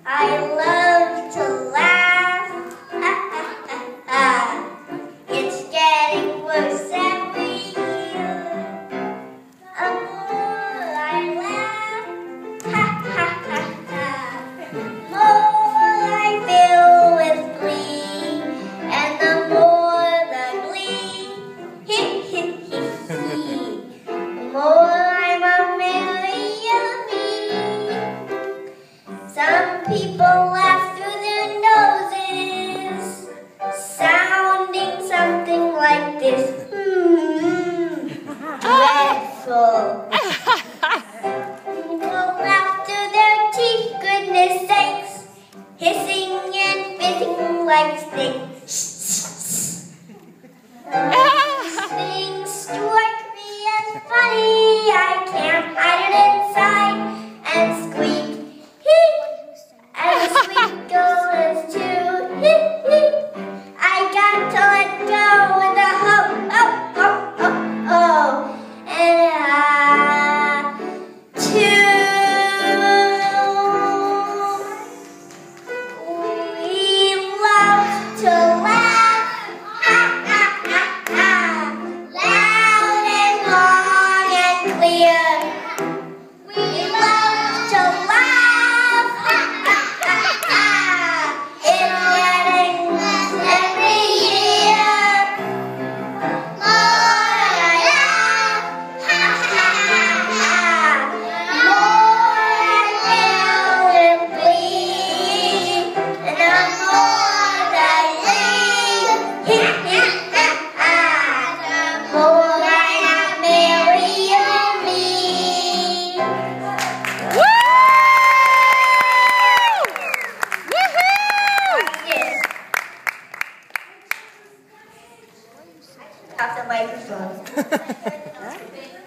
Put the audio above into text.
I love to laugh. It's getting worse every year. The more I laugh, the more I fill with glee, and the more the glee, the more I'm a Some people laugh through their noses, sounding something like this. Dreadful. People laugh through their teeth, goodness sakes, hissing and fizzing like snakes. Things strike me as funny, I can't hide it inside and squeak. And the sweet girl is too. I got to let go with the and we love to laugh, loud and long and clear. We love to laugh. It's getting less every year. More I laugh, more I feel with glee, and the more I leave, the more I marry me. Have the microphone.